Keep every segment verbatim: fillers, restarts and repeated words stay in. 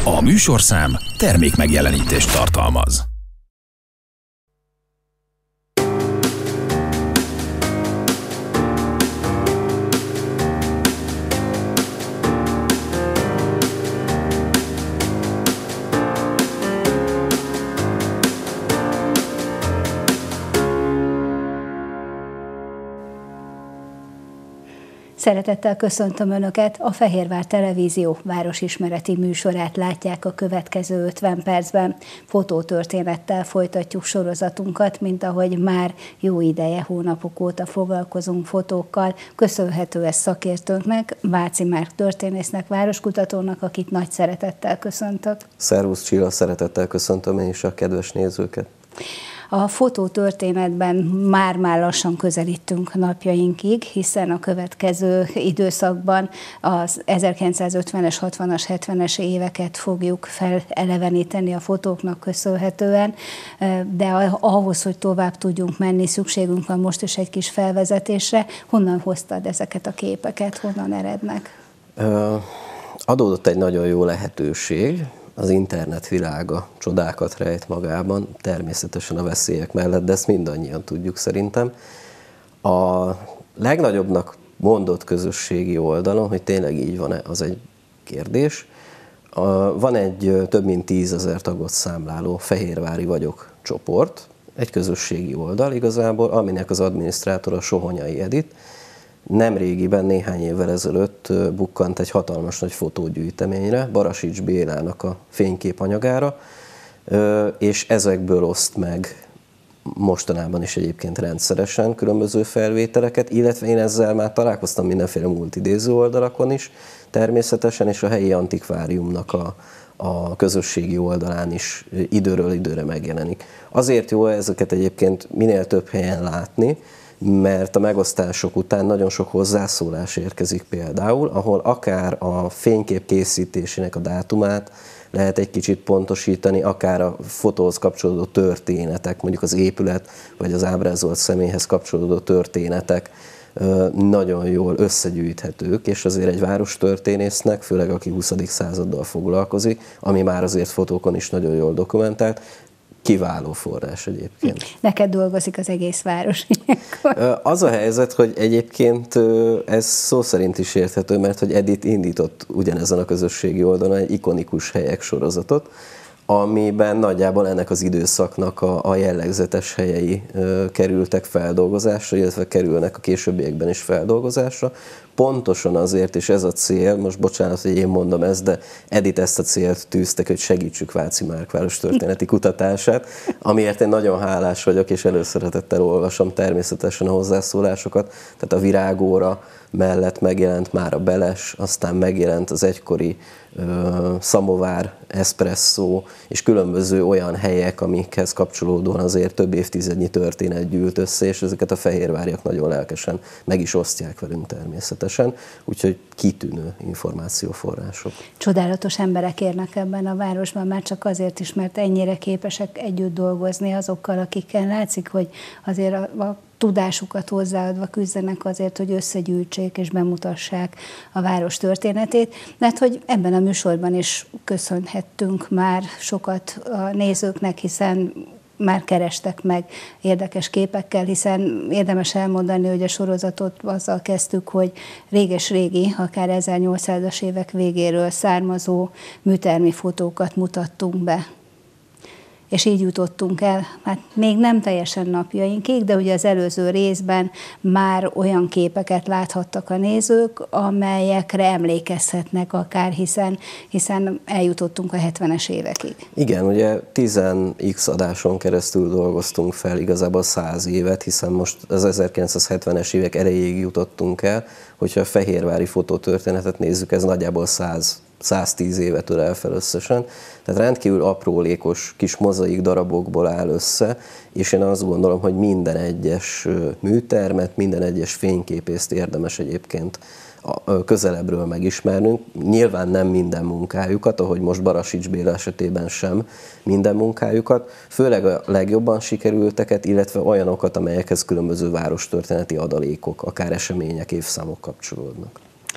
A műsorszám termékmegjelenítést tartalmaz. Szeretettel köszöntöm Önöket, a Fehérvár Televízió városismereti műsorát látják a következő ötven percben. Fotótörténettel folytatjuk sorozatunkat, mint ahogy már jó ideje, hónapok óta foglalkozunk fotókkal. Köszönhető ez szakértőnknek, Váci Márk történésznek, városkutatónak, akit nagy szeretettel köszöntök. Szervusz Csilla, szeretettel köszöntöm én is a kedves nézőket. A fotótörténetben már-már lassan közelítünk napjainkig, hiszen a következő időszakban az ezerkilencszázötvenes, hatvanas, hetvenes éveket fogjuk feleleveníteni a fotóknak köszönhetően, de ahhoz, hogy tovább tudjunk menni, szükségünk van most is egy kis felvezetésre. Honnan hoztad ezeket a képeket, honnan erednek? Adódott egy nagyon jó lehetőség. Az internet világa csodákat rejt magában, természetesen a veszélyek mellett, de ezt mindannyian tudjuk szerintem. A legnagyobbnak mondott közösségi oldalon, hogy tényleg így van-e, az egy kérdés. Van egy több mint tízezer tagot számláló Fehérvári Vagyok csoport, egy közösségi oldal igazából, aminek az adminisztrátora Sohonyai Edit. Nemrégiben, néhány évvel ezelőtt bukkant egy hatalmas nagy fotógyűjteményre, Barasics Bélának a fényképanyagára, és ezekből oszt meg mostanában is egyébként rendszeresen különböző felvételeket, illetve én ezzel már találkoztam mindenféle multidéző oldalakon is természetesen, és a helyi antikváriumnak a, a közösségi oldalán is időről időre megjelenik. Azért jó ezeket egyébként minél több helyen látni, mert a megosztások után nagyon sok hozzászólás érkezik például, ahol akár a fénykép készítésének a dátumát lehet egy kicsit pontosítani, akár a fotóhoz kapcsolódó történetek, mondjuk az épület vagy az ábrázolt személyhez kapcsolódó történetek nagyon jól összegyűjthetők, és azért egy várostörténésznek, főleg aki huszadik századdal foglalkozik, ami már azért fotókon is nagyon jól dokumentált, kiváló forrás egyébként. Neked dolgozik az egész város. Az a helyzet, hogy egyébként ez szó szerint is érthető, mert hogy Edit indított ugyanezen a közösségi oldalon egy ikonikus helyek sorozatot, amiben nagyjából ennek az időszaknak a, a jellegzetes helyei ö, kerültek feldolgozásra, illetve kerülnek a későbbiekben is feldolgozásra. Pontosan azért, és ez a cél, most bocsánat, hogy én mondom ezt, de Edit ezt a célt tűztek, hogy segítsük Váci Márk város történeti kutatását, amiért én nagyon hálás vagyok, és előszeretettel olvasom természetesen a hozzászólásokat. Tehát a Virágóra mellett megjelent már a Beles, aztán megjelent az egykori uh, Szamovár, Espresso, és különböző olyan helyek, amikhez kapcsolódóan azért több évtizednyi történet gyűlt össze, és ezeket a fehérváriak nagyon lelkesen meg is osztják velünk természetesen, úgyhogy kitűnő információforrások. Csodálatos emberek érnek ebben a városban, már csak azért is, mert ennyire képesek együtt dolgozni azokkal, akikkel látszik, hogy azért a, a tudásukat hozzáadva küzdenek azért, hogy összegyűjtsék és bemutassák a város történetét. Mert hogy ebben a műsorban is köszönhettünk már sokat a nézőknek, hiszen már kerestek meg érdekes képekkel, hiszen érdemes elmondani, hogy a sorozatot azzal kezdtük, hogy réges-régi, akár ezernyolcszázas évek végéről származó műtermi fotókat mutattunk be. És így jutottunk el, hát még nem teljesen napjainkig, de ugye az előző részben már olyan képeket láthattak a nézők, amelyekre emlékezhetnek akár, hiszen, hiszen eljutottunk a hetvenes évekig. Igen, ugye tíz x adáson keresztül dolgoztunk fel igazából száz évet, hiszen most az ezerkilencszázhetvenes évek elejéig jutottunk el, hogyha a fehérvári fotótörténetet nézzük, ez nagyjából száz száztíz évet ölel fel összesen, tehát rendkívül aprólékos kis mozaik darabokból áll össze, és én azt gondolom, hogy minden egyes műtermet, minden egyes fényképészt érdemes egyébként közelebbről megismernünk. Nyilván nem minden munkájukat, ahogy most Barasics Béla esetében sem minden munkájukat, főleg a legjobban sikerülteket, illetve olyanokat, amelyekhez különböző várostörténeti adalékok, akár események, évszámok kapcsolódnak.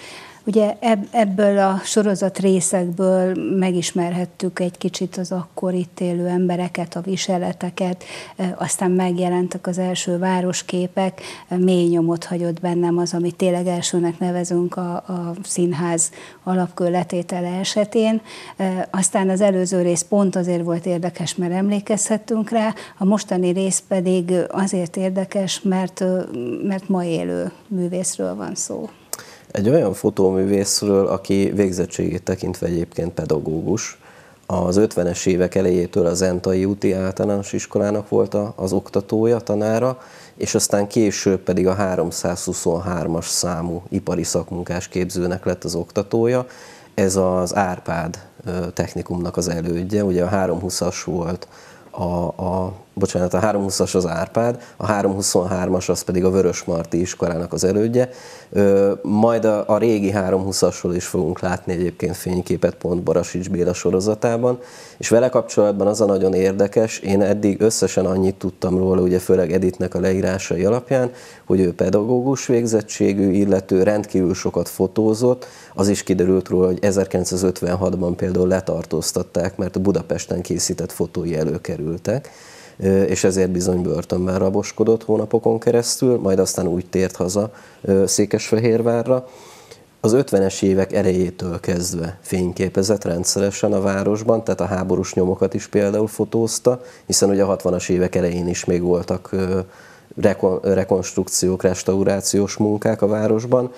Ugye ebből a sorozat részekből megismerhettük egy kicsit az akkor itt élő embereket, a viseleteket, aztán megjelentek az első városképek, mély nyomot hagyott bennem az, amit tényleg elsőnek nevezünk a, a színház alapkőletétele esetén. Aztán az előző rész pont azért volt érdekes, mert emlékezhettünk rá, a mostani rész pedig azért érdekes, mert, mert ma élő művészről van szó. Egy olyan fotóművészről, aki végzettségét tekintve egyébként pedagógus. Az ötvenes évek elejétől a Zentai úti általános iskolának volt az oktatója, tanára, és aztán később pedig a háromszázhuszonhármas számú ipari szakmunkás képzőnek lett az oktatója. Ez az Árpád technikumnak az elődje, ugye a háromszázhúszas volt a, a bocsánat, a háromszázhúszas az Árpád, a háromszázhuszonhármas az pedig a Vörösmarty iskolának az elődje. Majd a, a régi háromszázhúszasról is fogunk látni egyébként fényképet pont Barasics Béla sorozatában, és vele kapcsolatban az a nagyon érdekes, én eddig összesen annyit tudtam róla, ugye főleg Editnek a leírásai alapján, hogy ő pedagógus végzettségű, illető rendkívül sokat fotózott, az is kiderült róla, hogy ezerkilencszázötvenhatban például letartóztatták, mert a Budapesten készített fotói előkerültek, és ezért bizony börtönben raboskodott hónapokon keresztül, majd aztán úgy tért haza Székesfehérvárra. Az ötvenes évek elejétől kezdve fényképezett rendszeresen a városban, tehát a háborús nyomokat is például fotózta, hiszen ugye a hatvanas évek elején is még voltak rekonstrukciók, restaurációs munkák a városban,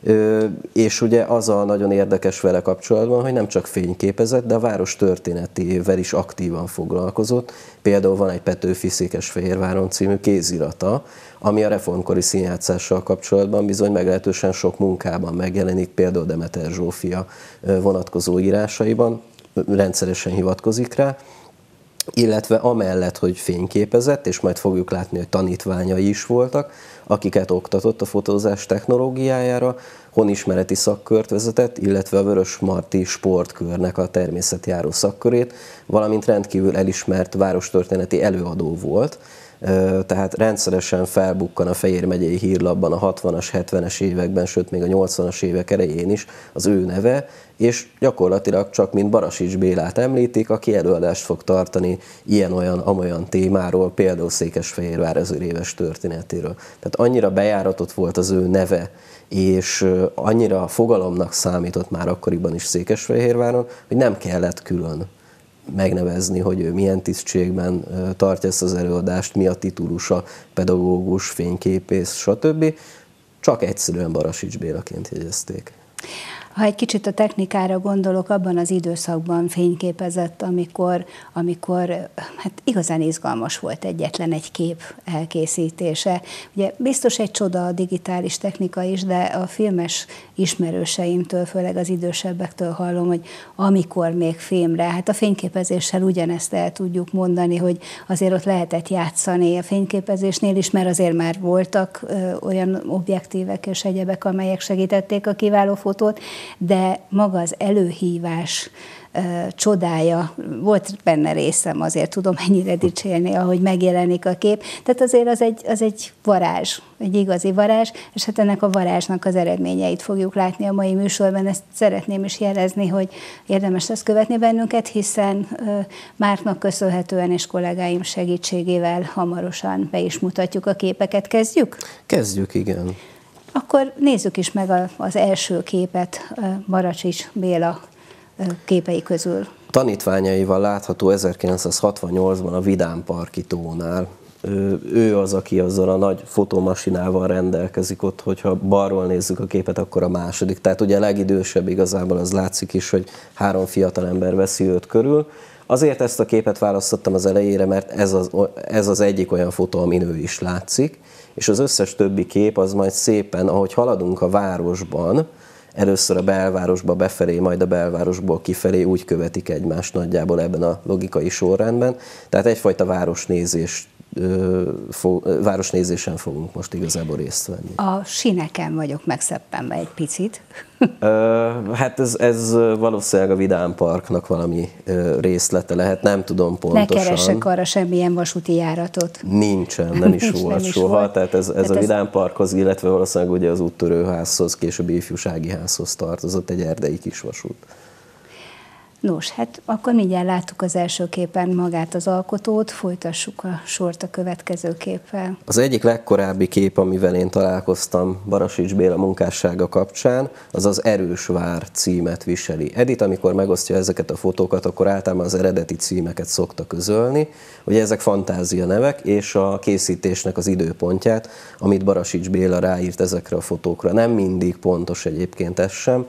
és ugye az a nagyon érdekes vele kapcsolatban, hogy nem csak fényképezett, de a város történetével is aktívan foglalkozott. Például van egy Petőfi Székesfehérváron című kézirata, ami a reformkori színjátszással kapcsolatban bizony meglehetősen sok munkában megjelenik, például Demeter Zsófia vonatkozó írásaiban, rendszeresen hivatkozik rá, illetve amellett, hogy fényképezett, és majd fogjuk látni, hogy tanítványai is voltak, akiket oktatott a fotózás technológiájára, honismereti szakkört vezetett, illetve a Vörösmarty sportkörnek a természetjáró szakkörét, valamint rendkívül elismert várostörténeti előadó volt, tehát rendszeresen felbukkan a Fejér megyei hírlapban a hatvanas, hetvenes években, sőt még a nyolcvanas évek elején is az ő neve, és gyakorlatilag csak mint Barasics Bélát említik, aki előadást fog tartani ilyen-olyan-amolyan témáról, például Székesfehérvár ezer éves történetéről. Tehát annyira bejáratott volt az ő neve, és annyira fogalomnak számított már akkoriban is Székesfehérváron, hogy nem kellett külön megnevezni, hogy ő milyen tisztségben tartja ezt az előadást, mi a titulusa, pedagógus, fényképész, stb. Csak egyszerűen Barasics Bélaként jegyezték. Ha egy kicsit a technikára gondolok, abban az időszakban fényképezett, amikor, amikor hát igazán izgalmas volt egyetlen egy kép elkészítése. Ugye biztos egy csoda a digitális technika is, de a filmes ismerőseimtől, főleg az idősebbektől hallom, hogy amikor még filmre, hát a fényképezéssel ugyanezt el tudjuk mondani, hogy azért ott lehetett játszani a fényképezésnél is, mert azért már voltak ö, olyan objektívek és egyebek, amelyek segítették a kiváló fotót, de maga az előhívás ö, csodája, volt benne részem, azért tudom ennyire dicsérni, ahogy megjelenik a kép. Tehát azért az egy, az egy varázs, egy igazi varázs, és hát ennek a varázsnak az eredményeit fogjuk látni a mai műsorban. Ezt szeretném is jelezni, hogy érdemes lesz követni bennünket, hiszen ö, Márknak köszönhetően és kollégáim segítségével hamarosan be is mutatjuk a képeket. Kezdjük? Kezdjük, igen. Akkor nézzük is meg az első képet Barasics Béla képei közül. Tanítványaival látható ezerkilencszázhatvannyolcban a Vidám Parki tónál. Ő az, aki azzal a nagy fotómasinával rendelkezik ott, hogyha balról nézzük a képet, akkor a második. Tehát ugye a legidősebb igazából az látszik is, hogy három fiatalember veszi őt körül. Azért ezt a képet választottam az elejére, mert ez az, ez az egyik olyan fotó, amin ő is látszik, és az összes többi kép az majd szépen, ahogy haladunk a városban, először a belvárosba befelé, majd a belvárosból kifelé úgy követik egymást nagyjából ebben a logikai sorrendben. Tehát egyfajta városnézést városnézésen fogunk most igazából részt venni. A síneken vagyok megszeppenve egy picit. Hát ez, ez valószínűleg a Vidám Parknak valami részlete lehet, nem tudom pontosan. Ne keressek arra semmilyen vasúti járatot. Nincsen, nem is volt nem is soha, volt. Tehát ez, ez tehát a Vidám Parkhoz, illetve valószínűleg ugye az úttörőházhoz, később ifjúsági házhoz tartozott egy erdei kisvasút. Nos, hát akkor mindjárt láttuk az első képen magát az alkotót, folytassuk a sort a következő képpel. Az egyik legkorábbi kép, amivel én találkoztam Barasics Béla munkássága kapcsán, az az Erős vár címet viseli. Edith, amikor megosztja ezeket a fotókat, akkor általában az eredeti címeket szokta közölni. Ugye ezek fantázia nevek, és a készítésnek az időpontját, amit Barasics Béla ráírt ezekre a fotókra. Nem mindig pontos egyébként ez sem,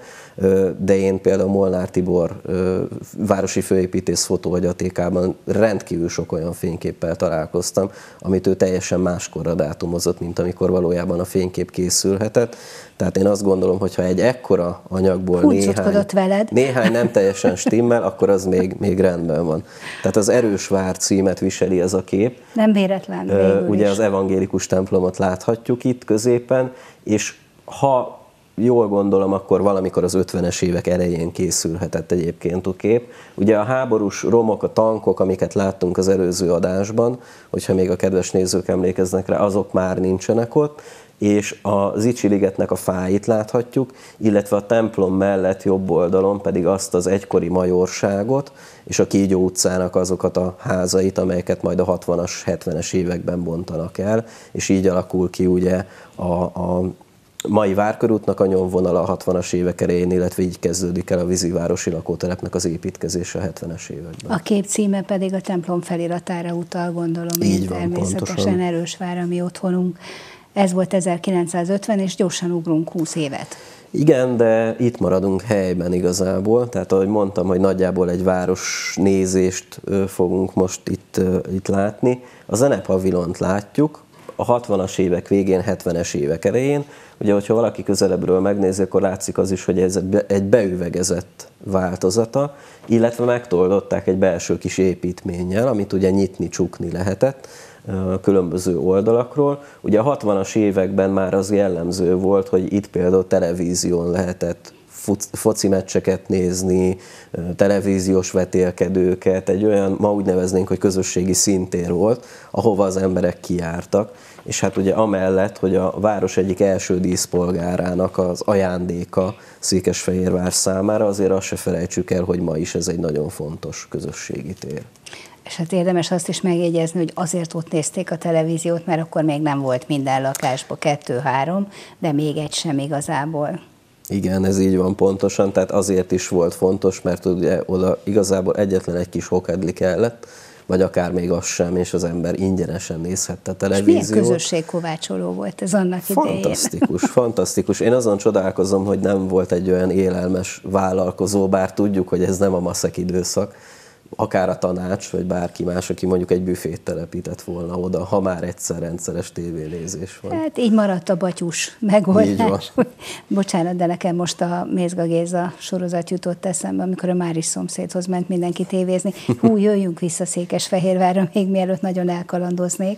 de én például Molnár Tibor városi főépítész fotóhagyatékában rendkívül sok olyan fényképpel találkoztam, amit ő teljesen máskorra dátumozott, mint amikor valójában a fénykép készülhetett. Tehát én azt gondolom, hogy ha egy ekkora anyagból néhány, veled. néhány nem teljesen stimmel, akkor az még, még rendben van. Tehát az Erős vár címet viseli ez a kép. Nem véletlen végül Ugye is. az evangélikus templomot láthatjuk itt középen, és ha jól gondolom, akkor valamikor az ötvenes évek elején készülhetett egyébként a kép. Ugye a háborús romok, a tankok, amiket láttunk az előző adásban, hogyha még a kedves nézők emlékeznek rá, azok már nincsenek ott, és a Zichy-ligetnek a fáit láthatjuk, illetve a templom mellett jobb oldalon pedig azt az egykori majorságot, és a Kígyó utcának azokat a házait, amelyeket majd a hatvanas, hetvenes években bontanak el, és így alakul ki ugye a, a mai Várkörútnak a nyomvonala a hatvanas évek elején, illetve így kezdődik el a vízivárosi lakótelepnek az építkezése a hetvenes években. A kép címe pedig a templom feliratára utal, gondolom, így van, természetesen pontosan. Erős vár, a mi otthonunk. Ez volt ezerkilencszázötven, és gyorsan ugrunk húsz évet. Igen, de itt maradunk helyben igazából, tehát ahogy mondtam, hogy nagyjából egy város nézést fogunk most itt, itt látni. A Zenepavilont látjuk, a hatvanas évek végén, hetvenes évek elején. Ugye, hogyha valaki közelebbről megnézi, akkor látszik az is, hogy ez egy beüvegezett változata, illetve megtoldották egy belső kis építménnyel, amit ugye nyitni, csukni lehetett különböző oldalakról. Ugye a hatvanas években már az jellemző volt, hogy itt például televízión lehetett foci meccseket nézni, televíziós vetélkedőket, egy olyan, ma úgy neveznénk, hogy közösségi szintér volt, ahova az emberek kijártak, és hát ugye amellett, hogy a város egyik első díszpolgárának az ajándéka Székesfehérvár számára, azért azt se felejtsük el, hogy ma is ez egy nagyon fontos közösségi tér. És hát érdemes azt is megjegyezni, hogy azért ott nézték a televíziót, mert akkor még nem volt minden lakásban kettő-három, de még egy sem igazából. Igen, ez így van pontosan, tehát azért is volt fontos, mert ugye oda igazából egyetlen egy kis hokedli kellett, vagy akár még az sem, és az ember ingyenesen nézhette a televíziót. És milyen közösségkovácsoló volt ez annak idején? Fantasztikus, fantasztikus. Én azon csodálkozom, hogy nem volt egy olyan élelmes vállalkozó, bár tudjuk, hogy ez nem a maszek időszak, akár a tanács, vagy bárki más, aki mondjuk egy büfét telepített volna oda, ha már egyszer rendszeres tévénézés van. Hát így maradt a batyus megoldás. Bocsánat, de nekem most a Mézga Géza sorozat jutott eszembe, amikor a Máris szomszédhoz ment mindenki tévézni. Hú, jöjjünk vissza Székesfehérvárra, még mielőtt nagyon elkalandoznék.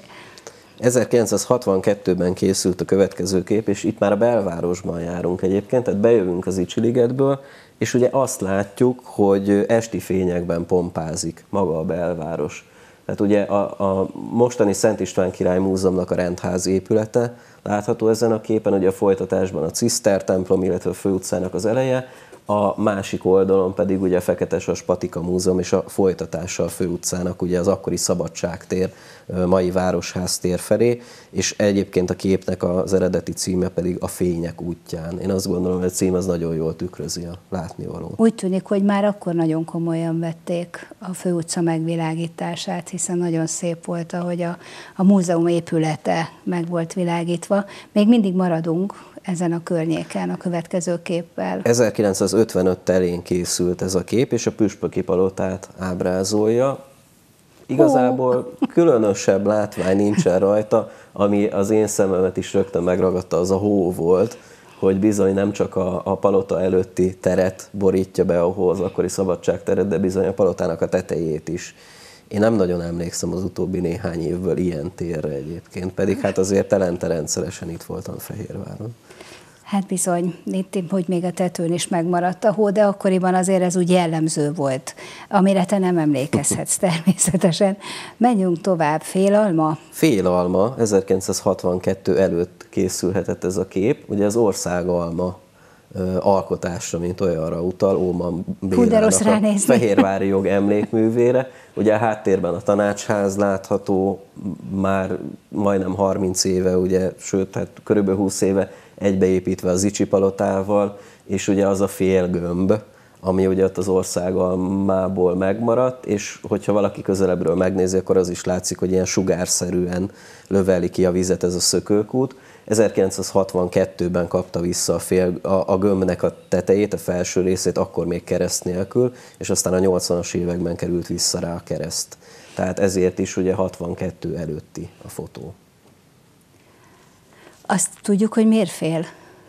ezerkilencszázhatvankettőben készült a következő kép, és itt már a belvárosban járunk egyébként, tehát bejövünk az Zichy-ligetből, és ugye azt látjuk, hogy esti fényekben pompázik maga a belváros. Tehát ugye a, a mostani Szent István Király Múzeumnak a rendház épülete látható ezen a képen, ugye a folytatásban a Ciszter templom, illetve a főutcának az eleje, a másik oldalon pedig ugye a Feketesas Patika Múzeum és a folytatása a főutcának, ugye az akkori Szabadságtér, mai Városház tér felé, és egyébként a képnek az eredeti címe pedig a Fények útján. Én azt gondolom, hogy a cím az nagyon jól tükrözi a látnivalót. Úgy tűnik, hogy már akkor nagyon komolyan vették a főutca megvilágítását, hiszen nagyon szép volt, ahogy a, a múzeum épülete meg volt világítva. Még mindig maradunk ezen a környéken a következő képpel. ezerkilencszázötvenöt elén készült ez a kép, és a Püspöki palotát ábrázolja. Igazából különösebb látvány nincsen rajta, ami az én szememet is rögtön megragadta, az a hó volt, hogy bizony nem csak a, a palota előtti teret borítja be a hó, az akkori Szabadságteret, de bizony a palotának a tetejét is. Én nem nagyon emlékszem az utóbbi néhány évből ilyen térre egyébként, pedig hát azért telente rendszeresen itt voltam Fehérváron. Hát bizony, itt, hogy még a tetőn is megmaradt a hó, de akkoriban azért ez úgy jellemző volt, amire te nem emlékezhetsz természetesen. Menjünk tovább. Félalma? Félalma, ezerkilencszázhatvankettő előtt készülhetett ez a kép. Ugye az országalma ö, alkotásra, mint olyanra utal, Óman Bélának a fehérvári jog emlékművére. Ugye a háttérben a tanácsház látható, már majdnem harminc éve, ugye, sőt, hát körülbelül húsz éve egybeépítve az Zichy palotával, és ugye az a félgömb, ami ugye ott az országalmából megmaradt, és hogyha valaki közelebbről megnézi, akkor az is látszik, hogy ilyen sugárszerűen löveli ki a vizet ez a szökőkút. ezerkilencszázhatvankettőben kapta vissza a, fél, a, a gömbnek a tetejét, a felső részét, akkor még kereszt nélkül, és aztán a nyolcvanas években került vissza rá a kereszt. Tehát ezért is ugye hatvankettő előtti a fotó. Azt tudjuk, hogy miért fél?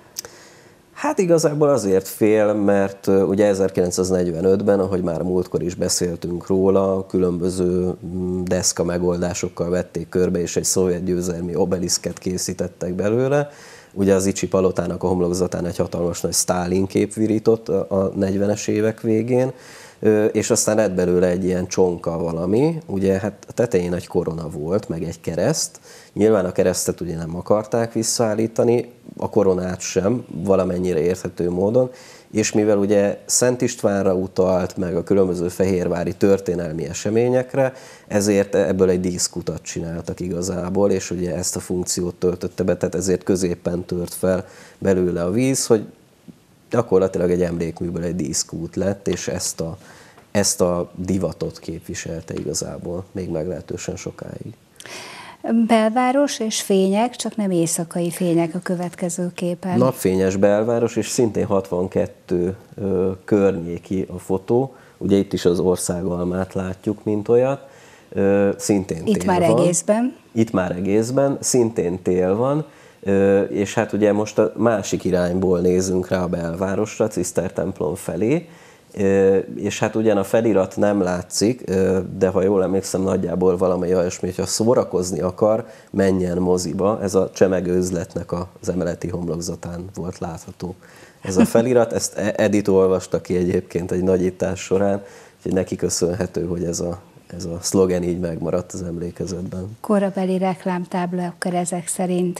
Hát igazából azért fél, mert ugye ezerkilencszáznegyvenötben, ahogy már múltkor is beszéltünk róla, különböző deszka megoldásokkal vették körbe, és egy szovjet győzelmi obeliszket készítettek belőle. Ugye az Zichy palotának a homlokzatán egy hatalmas nagy Sztálin kép virított a negyvenes évek végén, és aztán lett belőle egy ilyen csonka valami, ugye hát a tetején egy korona volt, meg egy kereszt. Nyilván a keresztet ugye nem akarták visszaállítani, a koronát sem, valamennyire érthető módon, és mivel ugye Szent Istvánra utalt, meg a különböző fehérvári történelmi eseményekre, ezért ebből egy díszkutat csináltak igazából, és ugye ezt a funkciót töltötte be, tehát ezért középen tört fel belőle a víz, hogy gyakorlatilag egy emlékműből egy díszkút lett, és ezt a, ezt a divatot képviselte igazából még meglehetősen sokáig. Belváros és fények, csak nem éjszakai fények a következő képen. Napfényes belváros, és szintén hatvankettő ö, környéki a fotó. Ugye itt is az országalmát látjuk, mint olyat. Ö, szintén itt tél már van. egészben. Itt már egészben, szintén tél van. Ö, és hát ugye most a másik irányból nézünk rá a belvárosra, Cisztertemplom felé. És hát ugyan a felirat nem látszik, de ha jól emlékszem, nagyjából valami olyasmi, hogyha szórakozni akar, menjen moziba. Ez a csemegő üzletnek az emeleti homlokzatán volt látható. Ez a felirat, ezt Edith olvasta ki egyébként egy nagyítás során, úgyhogy neki köszönhető, hogy ez a, ez a szlogen így megmaradt az emlékezetben. Korabeli reklámtábla akkor ezek szerint.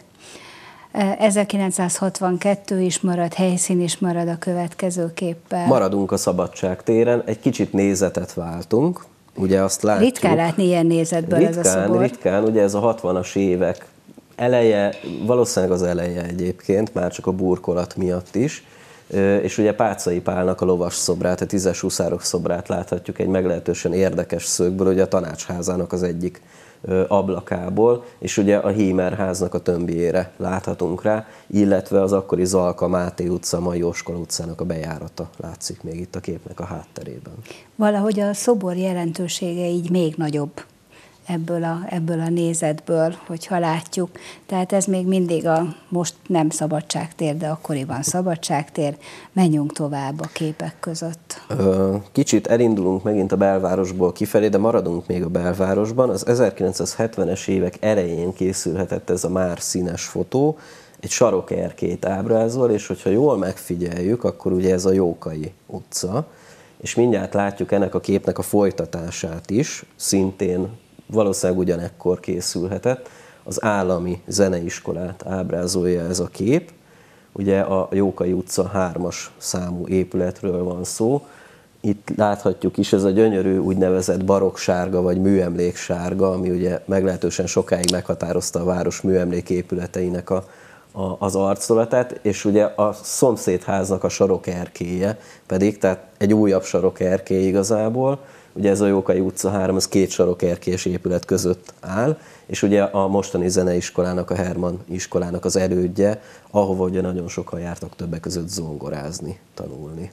ezerkilencszázhatvankettő is marad, helyszín is marad a következő képpel. Maradunk a Szabadság téren, egy kicsit nézetet váltunk, ugye azt látjuk. Ritkán látni ilyen nézetből ritkán, ez a szobor. Ritkán, ugye ez a hatvanas évek eleje, valószínűleg az eleje egyébként, már csak a burkolat miatt is, és ugye Páczai Pálnak a lovas szobrát, a tízes huszárok szobrát láthatjuk egy meglehetősen érdekes szögből, ugye a tanácsházának az egyik ablakából, és ugye a Hímerháznak a tömbjére láthatunk rá, illetve az akkori Zalka Máté utca, mai Jóskol utcának a bejárata látszik még itt a képnek a hátterében. Valahogy a szobor jelentősége így még nagyobb ebből a, ebből a nézetből, hogyha látjuk. Tehát ez még mindig a, most nem Szabadságtér, de akkoriban Szabadságtér. Menjünk tovább a képek között. Kicsit elindulunk megint a belvárosból kifelé, de maradunk még a belvárosban. Az ezerkilencszázhetvenes évek elején készülhetett ez a már színes fotó, egy sarokerkét ábrázol, és hogyha jól megfigyeljük, akkor ugye ez a Jókai utca, és mindjárt látjuk ennek a képnek a folytatását is, szintén valószínűleg ugyanekkor készülhetett. Az állami zeneiskolát ábrázolja ez a kép. Ugye a Jókai utca hármas számú épületről van szó. Itt láthatjuk is, ez a gyönyörű úgynevezett baroksárga vagy műemléksárga, ami ugye meglehetősen sokáig meghatározta a város műemléképületeinek a, a, az arcolatát, és ugye a szomszédháznak a sarokerkéje pedig, tehát egy újabb sarokerkély igazából. Ugye ez a Jókai utca három, ez két sarokerkés épület között áll, és ugye a mostani zeneiskolának, a Herman iskolának az erődje, ahova ugye nagyon sokan jártak többek között zongorázni, tanulni.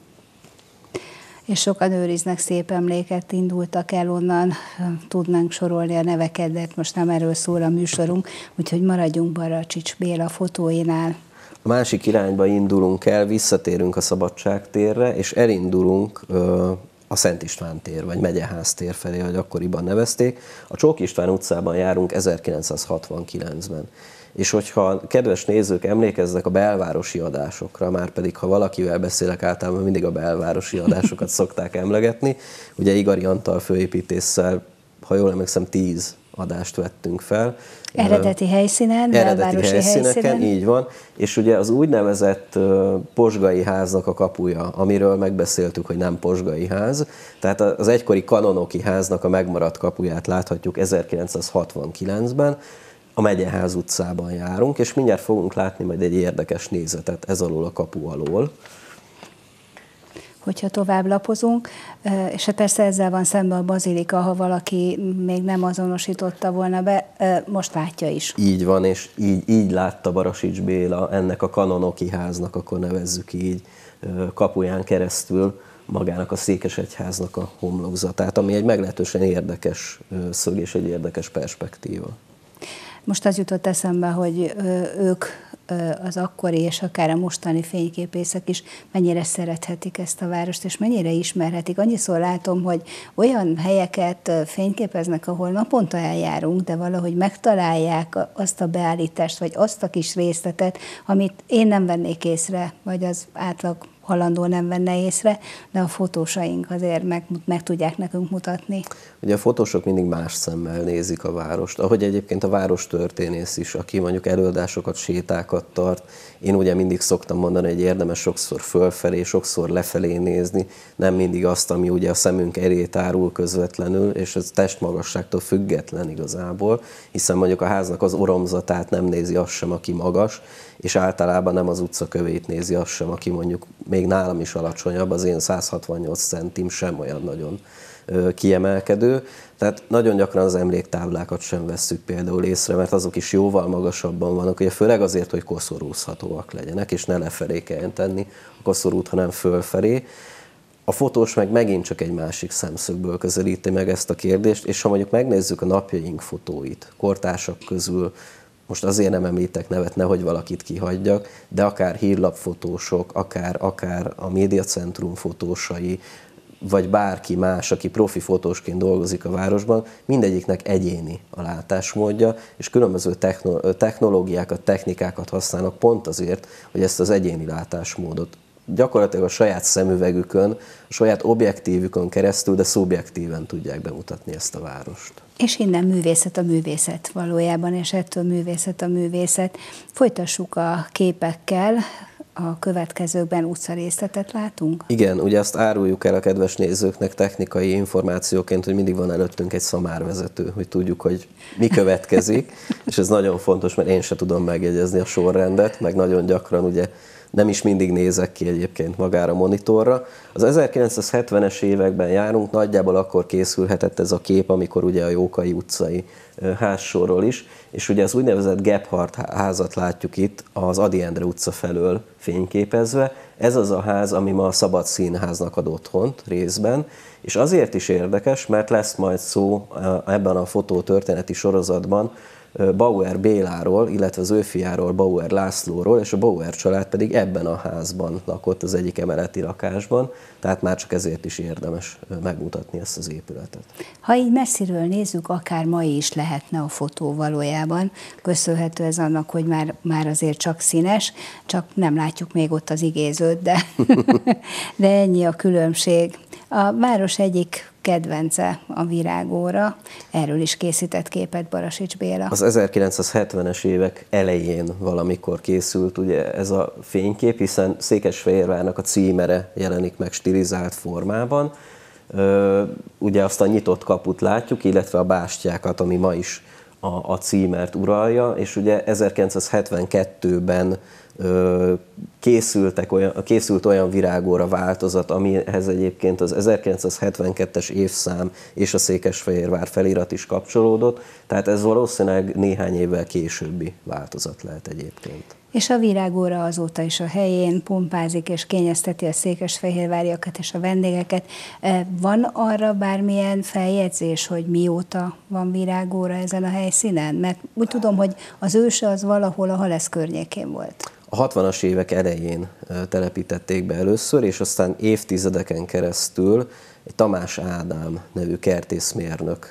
És sokan őriznek szép emléket, indultak el onnan, tudnánk sorolni a neveket, de most nem erről szól a műsorunk, úgyhogy maradjunk Baracsics Béla fotóinál. A másik irányba indulunk el, visszatérünk a Szabadságtérre, és elindulunk ö, a Szent István tér, vagy Megyeház tér felé, hogy akkoriban nevezték. A Csók István utcában járunk ezerkilencszázhatvankilencben. És hogyha kedves nézők emlékeznek a belvárosi adásokra, már pedig ha valakivel beszélek, általában mindig a belvárosi adásokat szokták emlegetni. Ugye Igari Antal főépítéssel, ha jól emlékszem, tíz adást vettünk fel. Eredeti helyszínen, Eredeti belvárosi helyszíneken, helyszínen. így van. És ugye az úgynevezett Pozsgai háznak a kapuja, amiről megbeszéltük, hogy nem Pozsgai ház, tehát az egykori Kanonoki háznak a megmaradt kapuját láthatjuk ezerkilencszázhatvankilencben, a Megyeház utcában járunk, és mindjárt fogunk látni majd egy érdekes nézetet ez alól a kapu alól. Hogyha tovább lapozunk, és persze ezzel van szemben a bazilika, ha valaki még nem azonosította volna be, most látja is. Így van, és így, így látta Barasics Béla ennek a Kanonoki háznak, akkor nevezzük így, kapuján keresztül magának a székesegyháznak a homlokzatát, ami egy meglehetősen érdekes szög és egy érdekes perspektíva. Most az jutott eszembe, hogy ők, az akkori és akár a mostani fényképészek is mennyire szerethetik ezt a várost, és mennyire ismerhetik. Annyiszor látom, hogy olyan helyeket fényképeznek, ahol naponta eljárunk, de valahogy megtalálják azt a beállítást, vagy azt a kis részletet, amit én nem vennék észre, vagy az átlag halandó nem venne észre, de a fotósaink azért meg, meg tudják nekünk mutatni. Ugye a fotósok mindig más szemmel nézik a várost, ahogy egyébként a várostörténész is, aki mondjuk előadásokat, sétákat tart. Én ugye mindig szoktam mondani, hogy érdemes sokszor fölfelé, sokszor lefelé nézni, nem mindig azt, ami ugye a szemünk elé tárul közvetlenül, és ez testmagasságtól független igazából, hiszen mondjuk a háznak az oromzatát nem nézi az sem, aki magas, és általában nem az utcakövét nézi az sem, aki mondjuk még nálam is alacsonyabb, az én száz hatvannyolc centim sem olyan nagyon kiemelkedő. Tehát nagyon gyakran az emléktáblákat sem vesszük például észre, mert azok is jóval magasabban vannak, ugye főleg azért, hogy koszorúzhatóak legyenek, és ne lefelé kelljen tenni a koszorút, hanem fölfelé. A fotós meg megint csak egy másik szemszögből közelíti meg ezt a kérdést, és ha mondjuk megnézzük a napjaink fotóit, kortársak közül, most azért nem említek nevet, nehogy valakit kihagyjak, de akár hírlapfotósok, akár, akár a médiacentrum fotósai, vagy bárki más, aki profi fotósként dolgozik a városban, mindegyiknek egyéni a látásmódja, és különböző technológiákat, technikákat használnak pont azért, hogy ezt az egyéni látásmódot gyakorlatilag a saját szemüvegükön, a saját objektívükön keresztül, de szubjektíven tudják bemutatni ezt a várost. És innen művészet a művészet valójában, és ettől művészet a művészet. Folytassuk a képekkel, a következőkben utcarészletet látunk? Igen, ugye azt áruljuk el a kedves nézőknek technikai információként, hogy mindig van előttünk egy szamárvezető, hogy tudjuk, hogy mi következik, és ez nagyon fontos, mert én se tudom megjegyezni a sorrendet, meg nagyon gyakran ugye nem is mindig nézek ki egyébként magára a monitorra. Az ezerkilencszázhetvenes években járunk, nagyjából akkor készülhetett ez a kép, amikor ugye a Jókai utcai házsorról is, és ugye az úgynevezett Gebhardt házat látjuk itt az Ady Endre utca felől fényképezve. Ez az a ház, ami ma a Szabad Színháznak ad otthont részben, és azért is érdekes, mert lesz majd szó ebben a fotótörténeti sorozatban Bauer Béláról, illetve az ő fiáról, Bauer Lászlóról, és a Bauer család pedig ebben a házban lakott, az egyik emeleti lakásban, tehát már csak ezért is érdemes megmutatni ezt az épületet. Ha így messziről nézzük, akár mai is lehetne a fotó valójában, köszönhető ez annak, hogy már, már azért csak színes, csak nem látjuk még ott az igézőt, de, de ennyi a különbség. A város egyik kedvence a virágóra, erről is készített képet Barasics Béla. Az ezerkilencszázhetvenes évek elején valamikor készült ugye ez a fénykép, hiszen Székesfehérvárnak a címere jelenik meg stilizált formában. Ugye azt a nyitott kaput látjuk, illetve a bástyákat, ami ma is a, a címert uralja, és ugye ezerkilencszázhetvenkettőben készültek olyan, készült olyan virágóra változat, amihez egyébként az ezerkilencszázhetvenkettes évszám és a Székesfehérvár felirat is kapcsolódott, tehát ez valószínűleg néhány évvel későbbi változat lehet egyébként. És a virágóra azóta is a helyén pompázik és kényezteti a székesfehérváriakat és a vendégeket. Van arra bármilyen feljegyzés, hogy mióta van virágóra ezen a helyszínen? Mert úgy tudom, hogy az őse az valahol a Halesz környékén volt. A hatvanas évek elején telepítették be először, és aztán évtizedeken keresztül egy Tamás Ádám nevű kertészmérnök,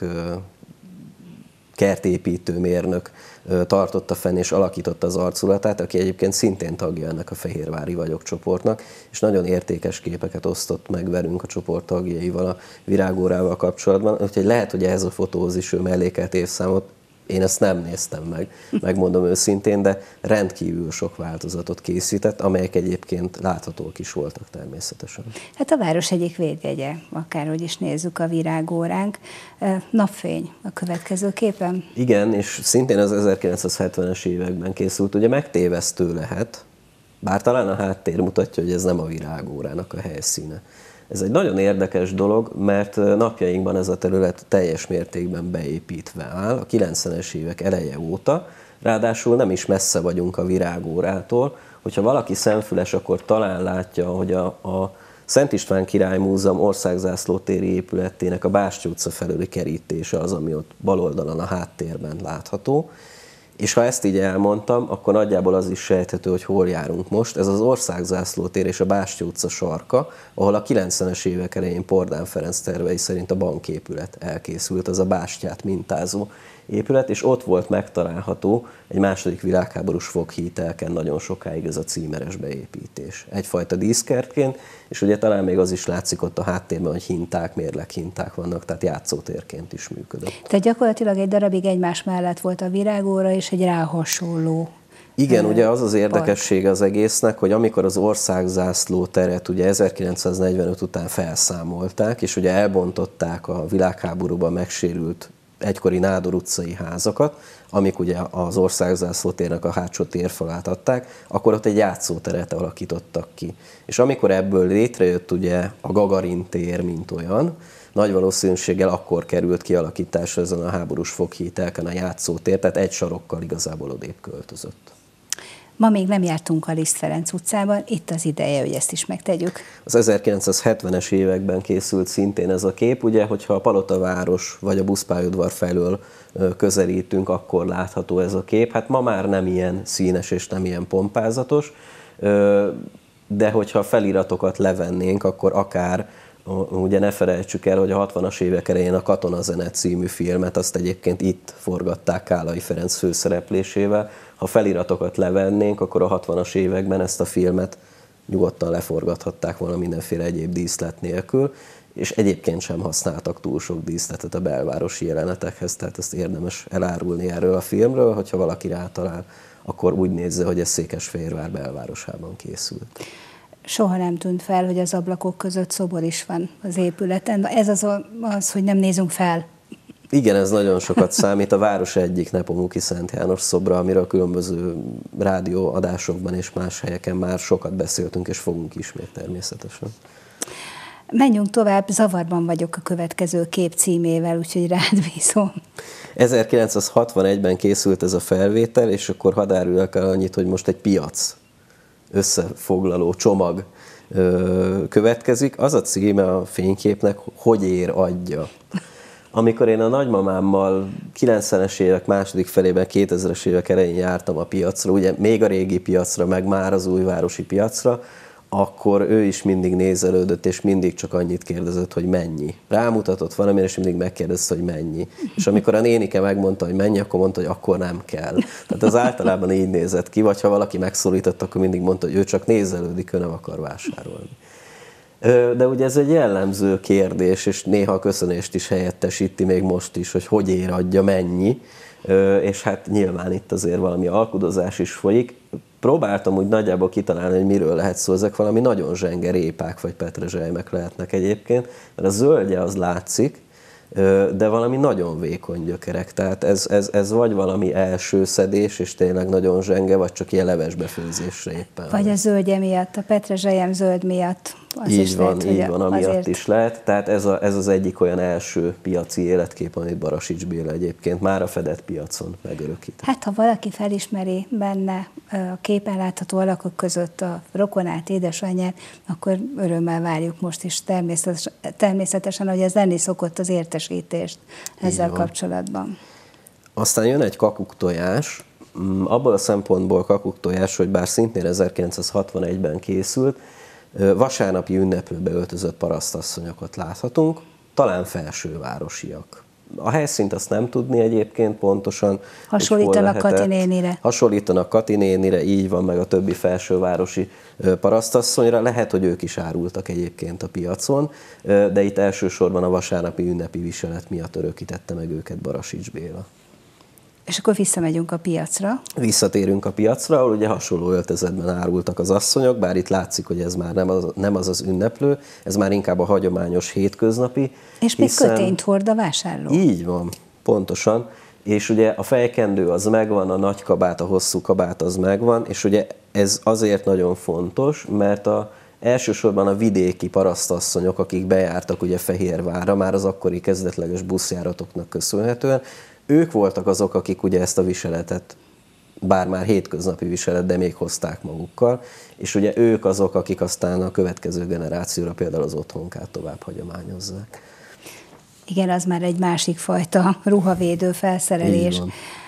kertépítőmérnök tartotta fenn és alakította az arculatát, aki egyébként szintén tagja ennek a Fehérvári Vagyok csoportnak, és nagyon értékes képeket osztott meg velünk a csoport tagjaival a virágórával kapcsolatban. Úgyhogy lehet, hogy ehhez a fotóhoz is ő mellékelt évszámot. Én ezt nem néztem meg, megmondom őszintén, de rendkívül sok változatot készített, amelyek egyébként láthatók is voltak természetesen. Hát a város egyik védjegye, akárhogy is nézzük a virágóránk. Napfény a következő képen. Igen, és szintén az ezerkilencszázhetvenes években készült, ugye megtévesztő lehet, bár talán a háttér mutatja, hogy ez nem a virágórának a helyszíne. Ez egy nagyon érdekes dolog, mert napjainkban ez a terület teljes mértékben beépítve áll, a kilencvenes évek eleje óta, ráadásul nem is messze vagyunk a virágórától. Hogyha valaki szemfüles, akkor talán látja, hogy a, a Szent István Király Múzeum országzászlótéri épületének a Bástya utca felőli kerítése az, ami ott bal oldalon a háttérben látható. És ha ezt így elmondtam, akkor nagyjából az is sejthető, hogy hol járunk most. Ez az Országzászlótér és a Bástya utca sarka, ahol a kilencvenes évek elején Pordán Ferenc tervei szerint a banképület elkészült, az a bástyát mintázó épület, és ott volt megtalálható egy második világháborús foghítelken nagyon sokáig ez a címeres beépítés. Egyfajta díszkertként, és ugye talán még az is látszik ott a háttérben, hogy hinták, mérleghinták vannak, tehát játszótérként is működött. Tehát gyakorlatilag egy darabig egymás mellett volt a virágóra, és egy rá hasonló. Igen, ugye az az érdekessége az egésznek, hogy amikor az országzászló teret ugye ezerkilencszáznegyvenöt után felszámolták, és ugye elbontották a világháborúban megsérült egykori Nádor utcai házakat, amik ugye az országzászlótérnek a hátsó térfalát adták, akkor ott egy játszóteret alakítottak ki. És amikor ebből létrejött ugye a Gagarin tér, mint olyan, nagy valószínűséggel akkor került kialakításra ezen a háborús foghítelken a játszótér, tehát egy sarokkal igazából odébb költözött. Ma még nem jártunk a Liszt Ferenc utcában, itt az ideje, hogy ezt is megtegyük. Az ezerkilencszázhetvenes években készült szintén ez a kép, ugye, hogyha a Palotaváros vagy a buszpályaudvar felől közelítünk, akkor látható ez a kép. Hát ma már nem ilyen színes és nem ilyen pompázatos, de hogyha a feliratokat levennénk, akkor akár, ugye ne felejtsük el, hogy a hatvanas évek elején a Katonazene című filmet, azt egyébként itt forgatták Kálai Ferenc főszereplésével. Ha feliratokat levennénk, akkor a hatvanas években ezt a filmet nyugodtan leforgathatták volna mindenféle egyéb díszlet nélkül, és egyébként sem használtak túl sok díszletet a belvárosi jelenetekhez, tehát ezt érdemes elárulni erről a filmről, hogyha valaki rátalál, akkor úgy nézze, hogy ez Székesfehérvár belvárosában készült. Soha nem tűnt fel, hogy az ablakok között szobor is van az épületen. Ez az, az hogy nem nézünk fel. Igen, ez nagyon sokat számít. A város egyik Nepomuki Szent János szobra, amiről a különböző rádióadásokban és más helyeken már sokat beszéltünk, és fogunk ismét természetesen. Menjünk tovább, zavarban vagyok a következő kép címével, úgyhogy rád bízom. ezerkilencszázhatvanegyben készült ez a felvétel, és akkor hadd árulják el annyit, hogy most egy piac összefoglaló csomag ö, következik. Az a címe a fényképnek, hogy ér adja. Amikor én a nagymamámmal kilencvenes évek második felében, kétezres évek elején jártam a piacra, ugye még a régi piacra, meg már az újvárosi piacra, akkor ő is mindig nézelődött, és mindig csak annyit kérdezett, hogy mennyi. Rámutatott valamire, és mindig megkérdezte, hogy mennyi. És amikor a nénike megmondta, hogy mennyi, akkor mondta, hogy akkor nem kell. Tehát az általában így nézett ki, vagy ha valaki megszólított, akkor mindig mondta, hogy ő csak nézelődik, ő nem akar vásárolni. De ugye ez egy jellemző kérdés, és néha a köszönést is helyettesíti még most is, hogy hogy ér adja, mennyi, és hát nyilván itt azért valami alkudozás is folyik. Próbáltam úgy nagyjából kitalálni, hogy miről lehet szó, ezek valami nagyon zsenge répák vagy petrezselymek lehetnek egyébként, mert a zöldje az látszik, de valami nagyon vékony gyökerek, tehát ez, ez, ez vagy valami első szedés, és tényleg nagyon zsenge, vagy csak ilyen levesbefőzésre éppen. Vagy a zöldje miatt, a petrezselyem zöld miatt. Az így is van, lehet, így van, amiatt azért... is lehet. Tehát ez, a, ez az egyik olyan első piaci életkép, amit Barasics Béla egyébként már a fedett piacon megörökített. Hát, ha valaki felismeri benne a képen látható alakok között a rokonát, édesanyját, akkor örömmel várjuk most is természetesen, természetesen hogy ez lenni szokott az értesítést ezzel kapcsolatban. Aztán jön egy kakuktojás, abból a szempontból kakuktojás, hogy bár szintén ezerkilencszázhatvanegyben készült, vasárnapi ünneplőbe öltözött parasztasszonyokat láthatunk, talán felsővárosiak. A helyszínt azt nem tudni egyébként pontosan. Hasonlítanak Kati nénire. Hasonlítanak Kati nénire, így van, meg a többi felsővárosi parasztasszonyra. Lehet, hogy ők is árultak egyébként a piacon, de itt elsősorban a vasárnapi ünnepi viselet miatt örökítette meg őket Barasics Béla. És akkor visszamegyünk a piacra. Visszatérünk a piacra, ahol ugye hasonló öltözetben árultak az asszonyok, bár itt látszik, hogy ez már nem az nem az, az ünneplő, ez már inkább a hagyományos hétköznapi. És még hiszen... kötényt hord a vásárló. Így van, pontosan. És ugye a fejkendő az megvan, a nagy kabát, a hosszú kabát az megvan, és ugye ez azért nagyon fontos, mert a, elsősorban a vidéki parasztasszonyok, akik bejártak ugye Fehérvárra, már az akkori kezdetleges buszjáratoknak köszönhetően, ők voltak azok, akik ugye ezt a viseletet, bár már hétköznapi viselet, de még hozták magukkal, és ugye ők azok, akik aztán a következő generációra például az otthonkát tovább hagyományozzák. Igen, az már egy másik fajta ruhavédő felszerelés.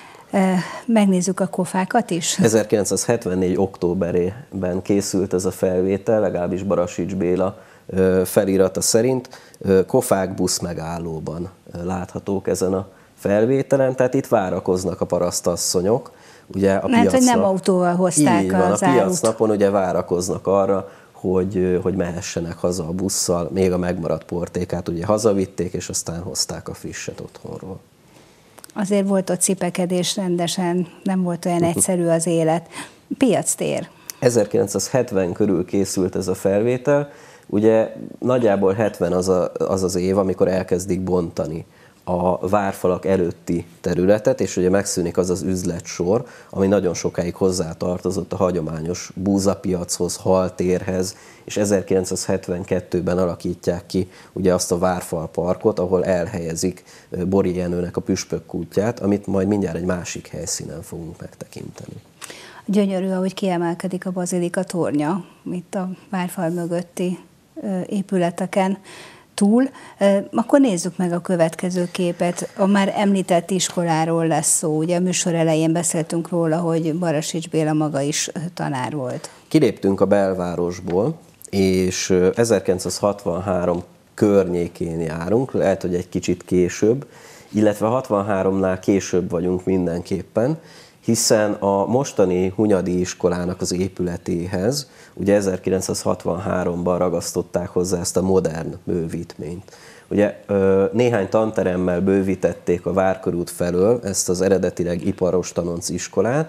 Megnézzük a kofákat is. ezerkilencszázhetvennégy októberében készült ez a felvétel, legalábbis Barasics Béla felirata szerint. Kofák busz megállóban láthatók ezen a felvételen, tehát itt várakoznak a parasztasszonyok. Ugye a Mert piacnap, hogy nem autóval hozták így van, az a árut. piacnapon ugye várakoznak arra, hogy, hogy mehessenek haza a busszal, még a megmaradt portékát ugye hazavitték, és aztán hozták a frisset otthonról. Azért volt ott cipekedés rendesen, nem volt olyan egyszerű az élet. Piactér. ezerkilencszázhetven körül készült ez a felvétel, ugye nagyjából hetven az, a, az az év, amikor elkezdik bontani a várfalak előtti területet, és ugye megszűnik az az üzletsor, ami nagyon sokáig hozzátartozott a hagyományos búzapiachoz, haltérhez, és ezerkilencszázhetvenkettőben alakítják ki ugye azt a várfalparkot, ahol elhelyezik Bori Jenőnek a Püspök kútját, amit majd mindjárt egy másik helyszínen fogunk megtekinteni. Gyönyörű, ahogy kiemelkedik a bazilika tornya, itt a várfal mögötti épületeken túl. Akkor nézzük meg a következő képet. A már említett iskoláról lesz szó. Ugye a műsor elején beszéltünk róla, hogy Barasics Béla maga is tanár volt. Kiléptünk a belvárosból, és ezerkilencszázhatvanhárom környékén járunk, lehet, hogy egy kicsit később, illetve hatvanháromnál később vagyunk mindenképpen, hiszen a mostani Hunyadi iskolának az épületéhez ugye ezerkilencszázhatvanháromban ragasztották hozzá ezt a modern bővítményt. Ugye néhány tanteremmel bővítették a Várkörút felől ezt az eredetileg iparos tanonc iskolát,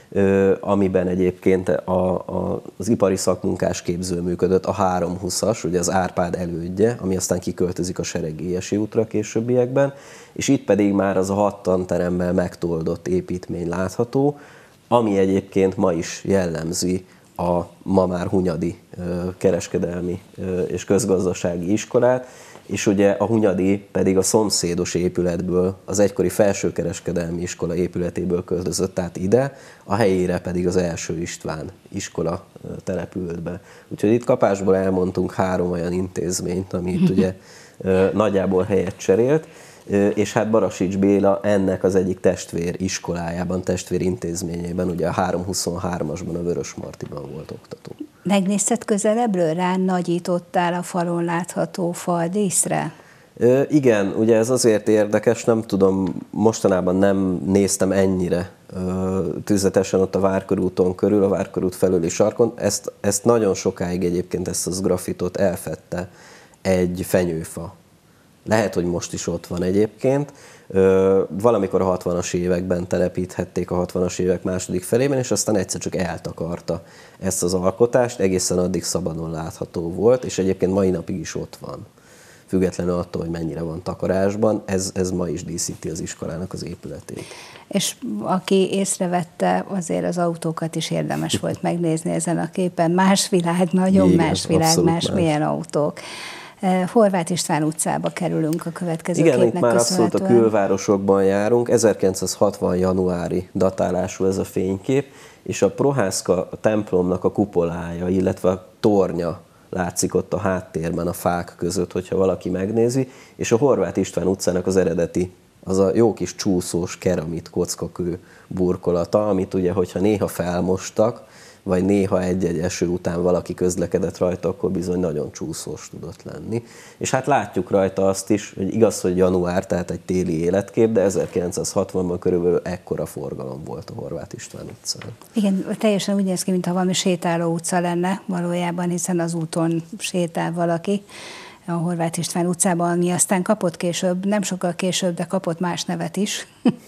amiben egyébként a, a, az ipari szakmunkás képző működött, a háromhúszas, ugye az Árpád elődje, ami aztán kiköltözik a Seregélyesi útra későbbiekben, és itt pedig már az a hat tanteremmel megtoldott építmény látható, ami egyébként ma is jellemzi a ma már Hunyadi kereskedelmi és közgazdasági iskolát, és ugye a Hunyadi pedig a szomszédos épületből, az egykori felsőkereskedelmi iskola épületéből költözött át ide, a helyére pedig az Első István iskola települt be. Úgyhogy itt kapásból elmondtunk három olyan intézményt, amit ugye nagyjából helyet cserélt, és hát Barasics Béla ennek az egyik testvér iskolájában, testvér intézményében, ugye a háromszázhuszonhármasban, a Vörösmartyban volt oktató. Megnézted közelebbről, rá nagyítottál a falon látható faldíszre? Ö, igen, ugye ez azért érdekes, nem tudom, mostanában nem néztem ennyire ö, tüzetesen ott a Várkörúton körül, a Várkörút felüli sarkon. Ezt, ezt nagyon sokáig egyébként ezt az grafitot elfedte egy fenyőfa. Lehet, hogy most is ott van egyébként. Ö, valamikor a hatvanas években telepíthették, a hatvanas évek második felében, és aztán egyszer csak eltakarta ezt az alkotást, egészen addig szabadon látható volt, és egyébként mai napig is ott van. Függetlenül attól, hogy mennyire van takarásban, ez, ez ma is díszíti az iskolának az épületét. És aki észrevette, azért az autókat is érdemes volt megnézni ezen a képen. Más világ, nagyon igen, más világ, más, más milyen autók. Horváth István utcába kerülünk a következő igen, képnek itt már abszolút a külvárosokban járunk. ezerkilencszázhatvan januári datálású ez a fénykép, és a Prohászka templomnak a kupolája, illetve a tornya látszik ott a háttérben a fák között, hogyha valaki megnézi, és a Horváth István utcának az eredeti, az a jó kis csúszós keramit kockakő burkolata, amit ugye, hogyha néha felmostak, vagy néha egy-egy eső után valaki közlekedett rajta, akkor bizony nagyon csúszós tudott lenni. És hát látjuk rajta azt is, hogy igaz, hogy január, tehát egy téli életkép, de ezerkilencszázhatvanban körülbelül ekkora forgalom volt a Horváth István utcán. Igen, teljesen úgy néz ki, mintha valami sétáló utca lenne valójában, hiszen az úton sétál valaki a Horváth István utcában, ami aztán kapott később, nem sokkal később, de kapott más nevet is.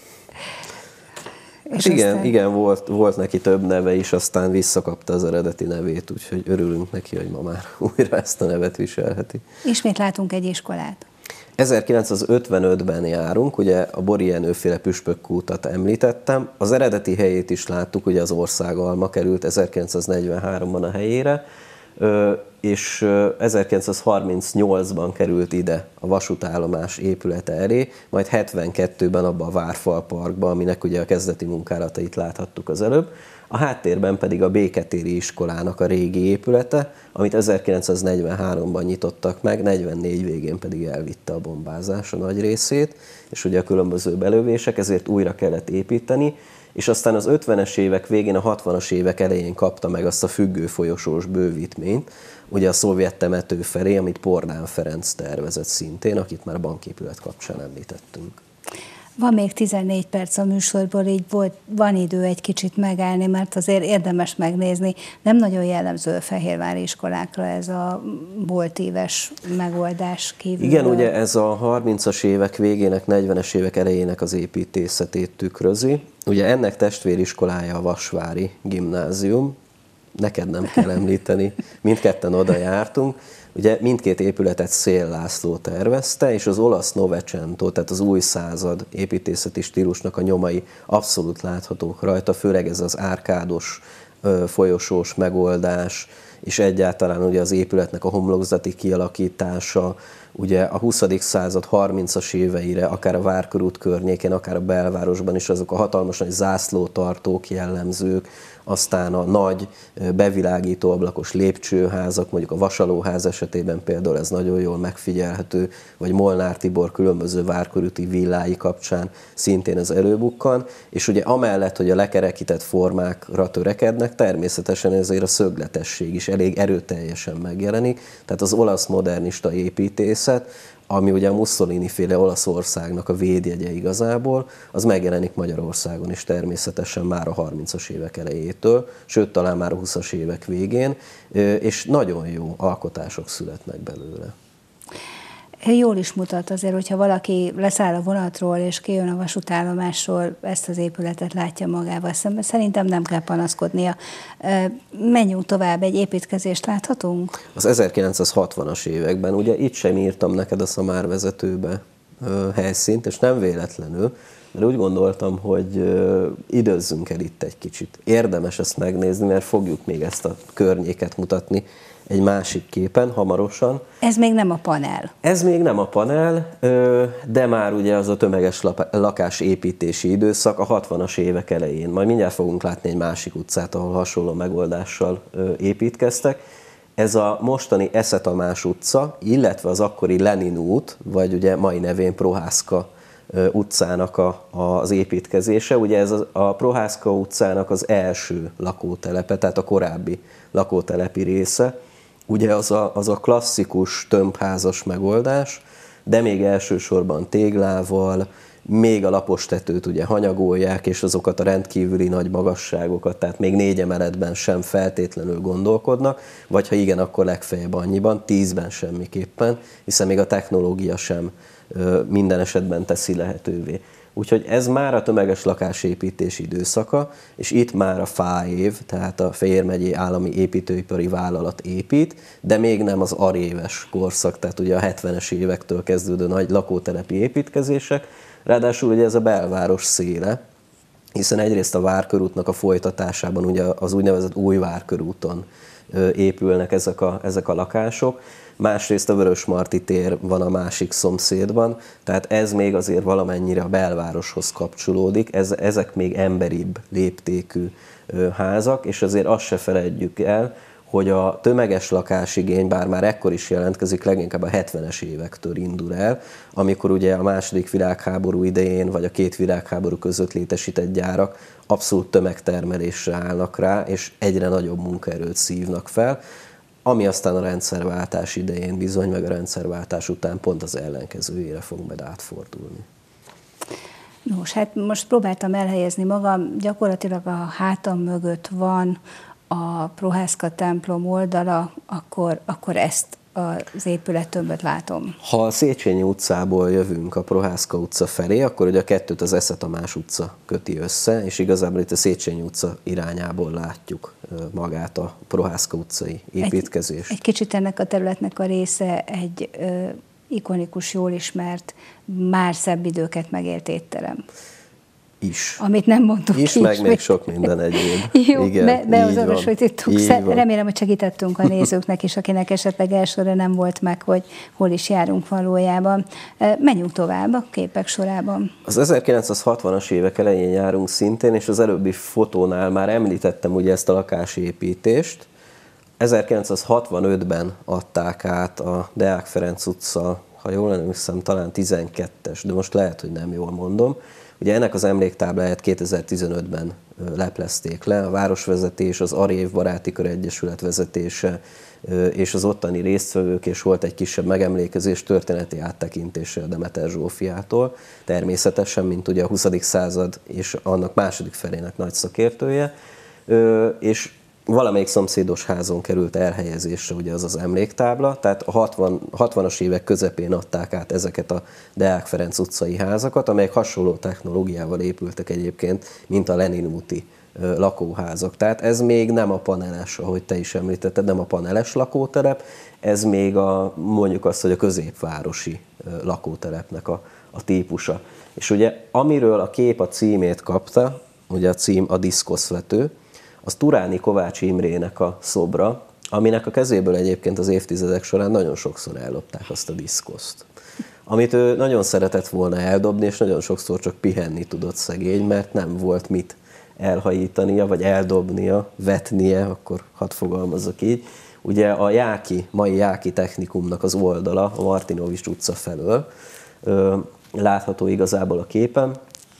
Hát igen, aztán... igen volt, volt neki több neve is, aztán visszakapta az eredeti nevét, úgyhogy örülünk neki, hogy ma már újra ezt a nevet viselheti. Ismét látunk egy iskolát. ezerkilencszázötvenötben járunk, ugye a Bori Jenő-féle püspökkútat említettem, az eredeti helyét is láttuk, ugye az Országalma került ezerkilencszáznegyvenháromban a helyére, és ezerkilencszázharmincnyolcban került ide a vasútállomás épülete elé, majd hetvenkettőben abba a Várfal Parkba, aminek ugye a kezdeti munkálatait láthattuk az előbb, a háttérben pedig a Béketéri iskolának a régi épülete, amit ezerkilencszáznegyvenháromban nyitottak meg, negyvennégy végén pedig elvitte a bombázás a nagy részét, és ugye a különböző belövések, ezért újra kellett építeni, és aztán az ötvenes évek végén, a hatvanas évek elején kapta meg azt a függőfolyosós bővítményt, ugye a szovjet temető felé, amit Pordán Ferenc tervezett szintén, akit már a banképület kapcsán említettünk. Van még tizennégy perc a műsorból, így volt, van idő egy kicsit megállni, mert azért érdemes megnézni. Nem nagyon jellemző a fehérvári iskolákra ez a boltíves megoldás kívül. Igen, ugye ez a harmincas évek végének, negyvenes évek elejének az építészetét tükrözi. Ugye ennek testvériskolája a Vasvári Gimnázium, neked nem kell említeni, mindketten oda jártunk. Ugye mindkét épületet Széll László tervezte, és az olasz Novecento, tehát az új század építészeti stílusnak a nyomai abszolút láthatók rajta, főleg ez az árkádos, folyosós megoldás, és egyáltalán ugye az épületnek a homlokzati kialakítása, ugye a huszadik század harmincas éveire, akár a Várkörút környékén, akár a belvárosban is azok a hatalmas nagy zászlótartók jellemzők, aztán a nagy bevilágító ablakos lépcsőházak, mondjuk a Vasalóház esetében például ez nagyon jól megfigyelhető, vagy Molnár Tibor különböző várkörúti villái kapcsán szintén ez előbukkan, és ugye amellett, hogy a lekerekített formákra törekednek, természetesen ezért a szögletesség is elég erőteljesen megjelenik, tehát az olasz modernista építészet, ami ugye a Mussolini-féle Olaszországnak a védjegye igazából, az megjelenik Magyarországon is természetesen már a harmincas évek elejétől, sőt talán már a huszas évek végén, és nagyon jó alkotások születnek belőle. Jól is mutat azért, hogyha valaki leszáll a vonatról és kijön a vasútállomásról, ezt az épületet látja magával szemben. Szerintem nem kell panaszkodnia. Menjünk tovább, egy építkezést láthatunk? Az ezerkilencszázhatvanas években, ugye itt sem írtam neked a szamárvezetőbe helyszínt, és nem véletlenül, mert úgy gondoltam, hogy időzzünk el itt egy kicsit. Érdemes ezt megnézni, mert fogjuk még ezt a környéket mutatni egy másik képen, hamarosan. Ez még nem a panel. Ez még nem a panel, de már ugye az a tömeges lakásépítési időszak a hatvanas évek elején. Majd mindjárt fogunk látni egy másik utcát, ahol hasonló megoldással építkeztek. Ez a mostani Esze Tamás utca, illetve az akkori Lenin út, vagy ugye mai nevén Prohászka utcának a, az építkezése. Ugye ez a, a Prohászka utcának az első lakótelepe, tehát a korábbi lakótelepi része. Ugye az a, az a klasszikus tömbházas megoldás, de még elsősorban téglával, még a lapos tetőt ugye hanyagolják, és azokat a rendkívüli nagy magasságokat, tehát még négy emeletben sem feltétlenül gondolkodnak, vagy ha igen, akkor legfeljebb annyiban, tízben semmiképpen, hiszen még a technológia sem minden esetben teszi lehetővé. Úgyhogy ez már a tömeges lakásépítés időszaka, és itt már a FÁÉV, tehát a Fejér megyei Állami Építőipari Vállalat épít, de még nem az aréves korszak, tehát ugye a hetvenes évektől kezdődő nagy lakótelepi építkezések. Ráadásul ugye ez a belváros széle, hiszen egyrészt a Várkörútnak a folytatásában ugye az úgynevezett új Várkörúton épülnek ezek a, ezek a lakások, másrészt a Vörösmarty tér van a másik szomszédban, tehát ez még azért valamennyire a belvároshoz kapcsolódik, ez, ezek még emberibb léptékű házak, és azért azt se feledjük el, hogy a tömeges lakásigény, bár már ekkor is jelentkezik, leginkább a hetvenes évektől indul el, amikor ugye a második világháború idején, vagy a két világháború között létesített gyárak abszolút tömegtermelésre állnak rá, és egyre nagyobb munkaerőt szívnak fel, ami aztán a rendszerváltás idején bizony, meg a rendszerváltás után pont az ellenkezőjére fog majd átfordulni. Nos, hát most próbáltam elhelyezni magam, gyakorlatilag a hátam mögött van a Prohászka templom oldala, akkor, akkor ezt az épülettömböt látom. Ha a Széchenyi utcából jövünk a Prohászka utca felé, akkor ugye a kettőt az Esze Tamás utca köti össze, és igazából itt a Széchenyi utca irányából látjuk magát a Prohászka utcai építkezést. Egy, egy kicsit ennek a területnek a része egy ö, ikonikus, jól ismert, már szebb időket megélt étterem. Is. Amit nem mondtuk is, ki. meg még sok minden egyéb. Jó, igen, be, beazonosítottuk. Remélem, hogy segítettünk a nézőknek is, akinek esetleg elsőre nem volt meg, hogy hol is járunk valójában. Menjünk tovább a képek sorában. Az ezerkilencszázhatvanas évek elején járunk szintén, és az előbbi fotónál már említettem ugye ezt a lakásépítést. ezerkilencszázhatvanötben adták át a Deák Ferenc utca, ha jól emlékszem, talán tizenkettes, de most lehet, hogy nem jól mondom. Ugye ennek az emléktábláját kétezer-tizenötben leplezték le, a városvezetés, az Arév Baráti Kör Egyesület vezetése és az ottani résztvevők, és volt egy kisebb megemlékezés történeti áttekintése a Demeter Zsófiától, természetesen, mint ugye a huszadik század és annak második felének nagy szakértője, és valamelyik szomszédos házon került elhelyezésre ugye az az emléktábla, tehát a hatvanas évek közepén adták át ezeket a Deák Ferenc utcai házakat, amelyek hasonló technológiával épültek egyébként, mint a Lenin úti lakóházak. Tehát ez még nem a paneles, ahogy te is említetted, nem a paneles lakótelep, ez még a, mondjuk azt, hogy a középvárosi lakótelepnek a, a típusa. És ugye amiről a kép a címét kapta, ugye a cím a diszkoszvető, az Turáni Kovács Imrének a szobra, aminek a kezéből egyébként az évtizedek során nagyon sokszor ellopták azt a diszkoszt. Amit ő nagyon szeretett volna eldobni, és nagyon sokszor csak pihenni tudott szegény, mert nem volt mit elhajítania, vagy eldobnia, vetnie, akkor hadd fogalmazzak így. Ugye a Jáki, mai Jáki Technikumnak az oldala, a Martinovics utca felől látható igazából a képen.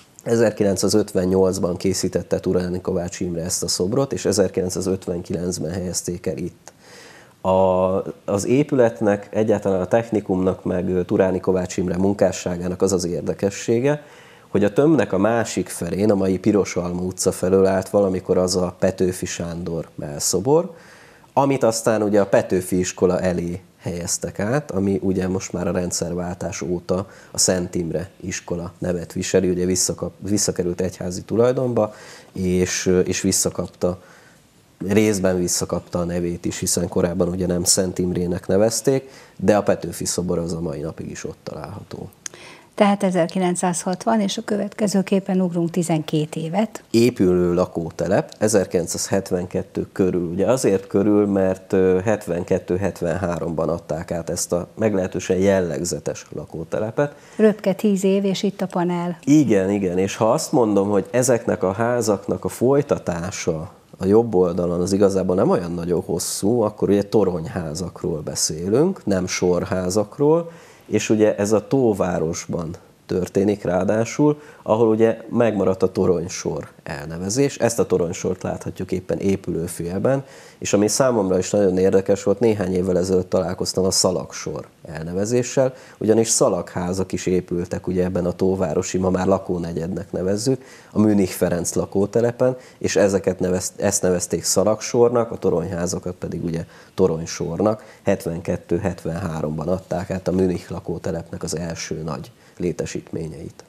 ezerkilencszázötvennyolcban készítette Turáni Kovács Imre ezt a szobrot, és ezerkilencszázötvenkilencben helyezték el itt. A, az épületnek, egyáltalán a technikumnak, meg Turáni Kovács Imre munkásságának az az érdekessége, hogy a tömbnek a másik felén, a mai Pirosalma utca felől állt valamikor az a Petőfi Sándor mellszobor, amit aztán ugye a Petőfi iskola elé helyeztek át, ami ugye most már a rendszerváltás óta a Szent Imre iskola nevet viseli, ugye visszakap, visszakerült egyházi tulajdonba, és, és visszakapta, részben visszakapta a nevét is, hiszen korábban ugye nem Szent Imrének nevezték, de a Petőfi szobor az a mai napig is ott található. Tehát ezerkilencszázhatvan, és a következő képen ugrunk tizenkét évet. Épülő lakótelep, ezerkilencszázhetvenkettő körül. Ugye azért körül, mert hetvenkettő hetvenháromban adták át ezt a meglehetősen jellegzetes lakótelepet. Röpke tíz év, és itt a panel. Igen, igen, és ha azt mondom, hogy ezeknek a házaknak a folytatása a jobb oldalon az igazából nem olyan nagyon hosszú, akkor ugye toronyházakról beszélünk, nem sorházakról, és ugye ez a Tóvárosban történik ráadásul, ahol ugye megmaradt a toronysor elnevezés. Ezt a toronysort láthatjuk éppen épülőfélben, és ami számomra is nagyon érdekes volt, néhány évvel ezelőtt találkoztam a szalagsor elnevezéssel, ugyanis szalagházak is épültek ugye ebben a tóvárosi, ma már lakónegyednek nevezzük, a Münich Ferenc lakótelepen, és ezeket nevez, ezt nevezték szalagsornak, a toronyházakat pedig ugye toronysornak. hetvenkettő hetvenháromban adták át a Münich lakótelepnek az első nagy létesítményeit.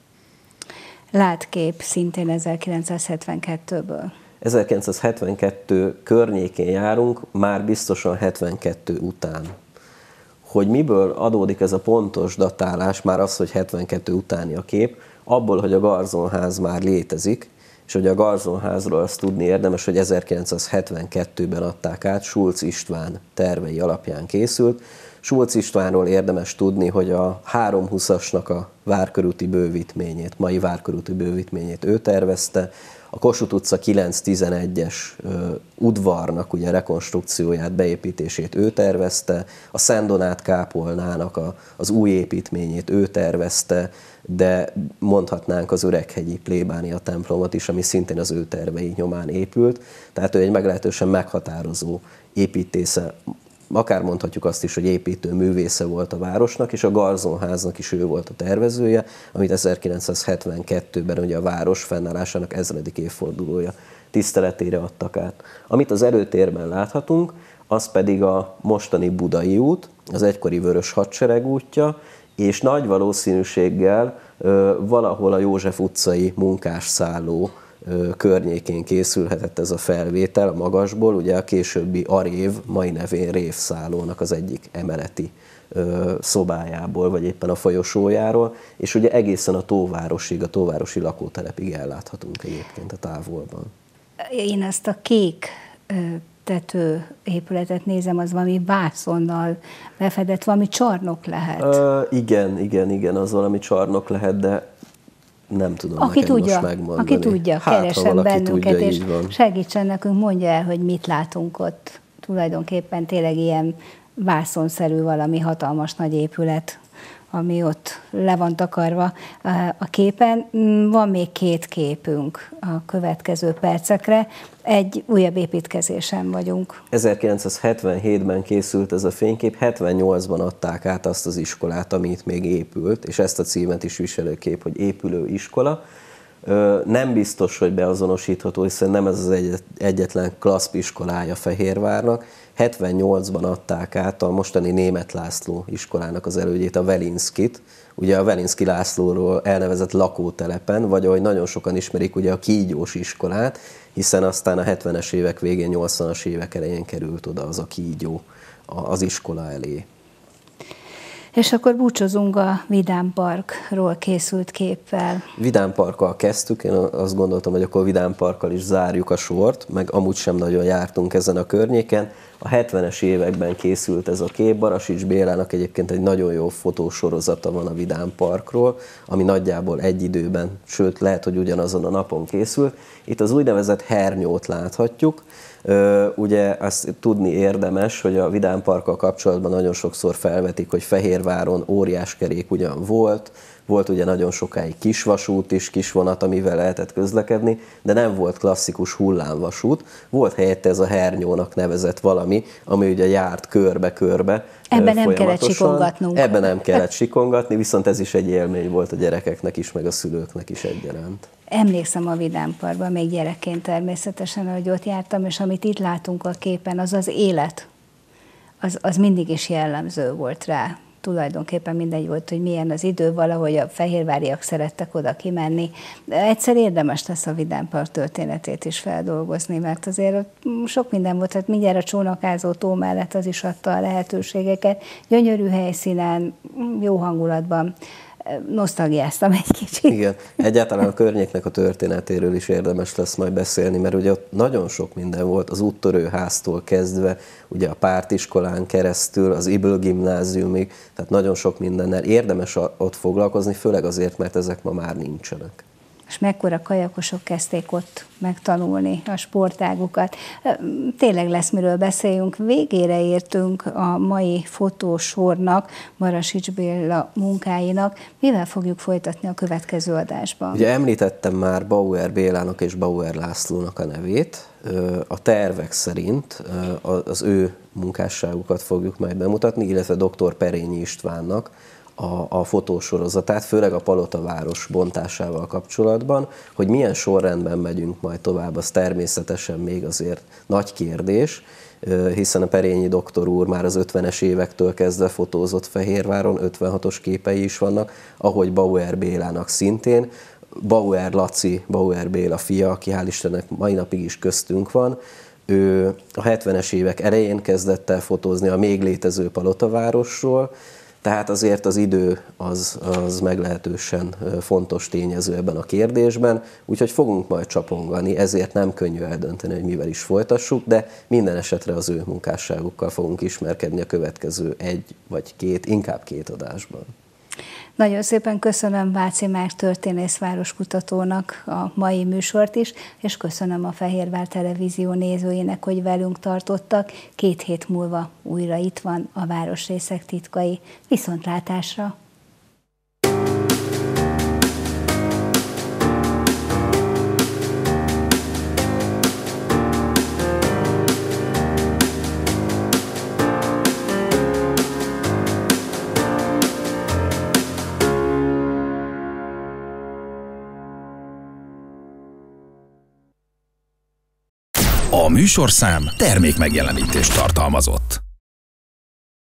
Látkép szintén ezerkilencszázhetvenkettőből. ezerkilencszázhetvenkettő környékén járunk, már biztosan hetvenkettő után. Hogy miből adódik ez a pontos datálás, már az, hogy hetvenkettő utáni a kép, abból, hogy a Garzonház már létezik, és hogy a Garzonházról azt tudni érdemes, hogy ezerkilencszázhetvenkettőben adták át, Schulz István tervei alapján készült. Schulz Istvánról érdemes tudni, hogy a háromszázhúszasnak a Várkörúti bővítményét, mai Várkörúti bővítményét ő tervezte, a Kossuth utca kilenc tizenegyes udvarnak ugye rekonstrukcióját, beépítését ő tervezte, a Szent Donát kápolnának a, az új építményét ő tervezte, de mondhatnánk az Öreghegyi plébánia templomot is, ami szintén az ő tervei nyomán épült. Tehát ő egy meglehetősen meghatározó építésze, akár mondhatjuk azt is, hogy építő művésze volt a városnak, és a Garzonháznak is ő volt a tervezője, amit ezerkilencszázhetvenkettőben ugye a város fennállásának ezredik évfordulója tiszteletére adtak át. Amit az előtérben láthatunk, az pedig a mostani Budai út, az egykori Vörös Hadsereg útja, és nagy valószínűséggel valahol a József utcai munkásszálló környékén készülhetett ez a felvétel a magasból, ugye a későbbi Arév, mai nevén Révszállónak az egyik emeleti szobájából, vagy éppen a folyosójáról, és ugye egészen a Tóvárosig, a tóvárosi lakótelepig elláthatunk egyébként a távolban. Én ezt a kék tető épületet nézem, az valami vászonnal befedett, valami csarnok lehet. Ö, igen, igen, igen, az valami csarnok lehet, de nem tudom aki neked tudja, most megmondani. Aki tudja, hát, keresen bennünket, tudja, és segítsen nekünk, mondja el, hogy mit látunk ott. Tulajdonképpen tényleg ilyen vászonszerű valami hatalmas nagy épület, ami ott le van takarva a képen. Van még két képünk a következő percekre. Egy újabb építkezésen vagyunk. ezerkilencszázhetvenhétben készült ez a fénykép, hetvennyolcban adták át azt az iskolát, amit még épült, és ezt a címet is viselő kép, hogy épülő iskola. Nem biztos, hogy beazonosítható, hiszen nem ez az egyetlen klasszp iskolája Fehérvárnak. hetvennyolcban adták át a mostani Németh László iskolának az elődjét, a Velinszkit, ugye a Velinszki Lászlóról elnevezett lakótelepen, vagy ahogy nagyon sokan ismerik, ugye a Kígyós iskolát, hiszen aztán a hetvenes évek végén, nyolcvanas évek elején került oda az a kígyó az iskola elé. És akkor búcsúzunk a Vidám Parkról készült képpel. Vidám Parkkal kezdtük, én azt gondoltam, hogy akkor Vidám Parkkal is zárjuk a sort, meg amúgy sem nagyon jártunk ezen a környéken. A hetvenes években készült ez a kép, Barasics Bélának egyébként egy nagyon jó fotósorozata van a Vidám Parkról, ami nagyjából egy időben, sőt lehet, hogy ugyanazon a napon készült. Itt az úgynevezett hernyót láthatjuk. Ugye azt tudni érdemes, hogy a Vidám Parkkal kapcsolatban nagyon sokszor felvetik, hogy Fehérváron óriáskerék ugyan volt, volt ugye nagyon sokáig kisvasút is, kisvonat, amivel lehetett közlekedni, de nem volt klasszikus hullámvasút. Volt helyette ez a hernyónak nevezett valami, ami ugye járt körbe-körbe. Ebben nem kellett sikongatnunk. Ebben nem kellett sikongatni, viszont ez is egy élmény volt a gyerekeknek is, meg a szülőknek is egyaránt. Emlékszem a Vidám Parkban, még gyerekként természetesen, hogy ott jártam, és amit itt látunk a képen, az az élet. Az, az mindig is jellemző volt rá. Tulajdonképpen mindegy volt, hogy milyen az idő, valahogy a fehérváriak szerettek oda kimenni. De egyszer érdemes lesz a Vidám Park történetét is feldolgozni, mert azért ott sok minden volt, tehát mindjárt a csónakázó tó mellett az is adta a lehetőségeket. Gyönyörű helyszínen, jó hangulatban. Nosztalgiáztam egy kicsit. Igen, egyáltalán a környéknek a történetéről is érdemes lesz majd beszélni, mert ugye ott nagyon sok minden volt, az úttörőháztól kezdve, ugye a pártiskolán keresztül, az Ibl gimnáziumig, tehát nagyon sok mindennel érdemes ott foglalkozni, főleg azért, mert ezek ma már nincsenek. És mekkora kajakosok kezdték ott megtanulni a sportágukat. Tényleg lesz, miről beszéljünk. Végére értünk a mai fotósornak, Barasics Béla munkáinak. Mivel fogjuk folytatni a következő adásban? Ugye említettem már Bauer Bélának és Bauer Lászlónak a nevét. A tervek szerint az ő munkásságukat fogjuk majd bemutatni, illetve dr. Perényi Istvánnak A, a fotósorozatát, főleg a Palotaváros bontásával kapcsolatban, hogy milyen sorrendben megyünk majd tovább, az természetesen még azért nagy kérdés, hiszen a Perényi doktor úr már az ötvenes évektől kezdve fotózott Fehérváron, ötvenhatos képei is vannak, ahogy Bauer Bélának szintén. Bauer Laci, Bauer Béla fia, aki hál' Istennek mai napig is köztünk van, ő a hetvenes évek elején kezdett el fotózni a még létező Palotavárosról, Tehát azért az idő az, az meglehetősen fontos tényező ebben a kérdésben, úgyhogy fogunk majd csapongani, ezért nem könnyű eldönteni, hogy mivel is folytassuk, de minden esetre az ő munkásságukkal fogunk ismerkedni a következő egy vagy két, inkább két adásban. Nagyon szépen köszönöm Váci Márk történész városkutatónak a mai műsort is, és köszönöm a Fehérvár Televízió nézőinek, hogy velünk tartottak. Két hét múlva újra itt van a Városrészek titkai. Viszontlátásra! A műsorszám termék megjelenítést tartalmazott.